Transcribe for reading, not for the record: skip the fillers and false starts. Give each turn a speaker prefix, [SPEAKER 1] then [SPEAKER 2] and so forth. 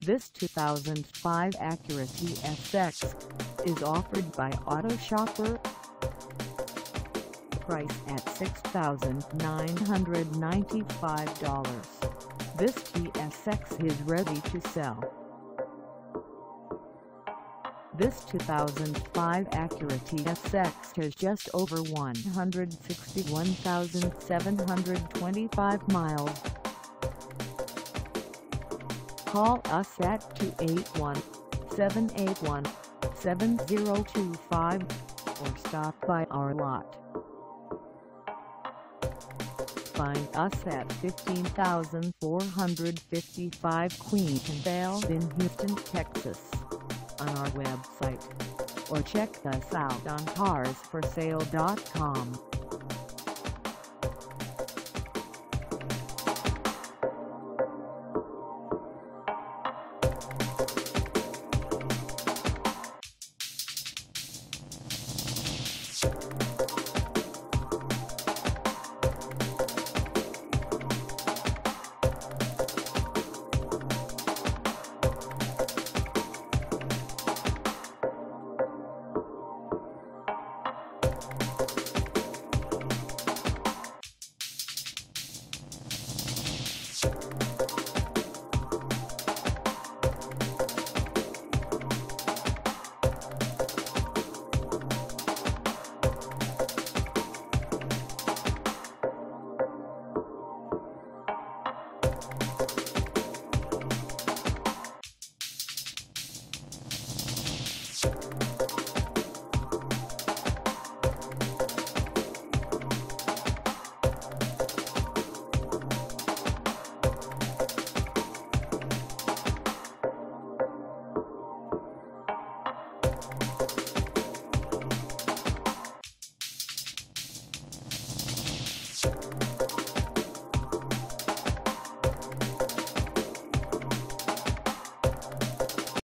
[SPEAKER 1] This 2005 Acura TSX is offered by Auto Shopper. Price at $6,995. This TSX is ready to sell. This 2005 Acura TSX has just over 161,725 miles. Call us at 281-781-7025 or stop by our lot. Find us at 15,455 Kuykendahl in Houston, Texas, on our website, or check us out on carsforsale.com.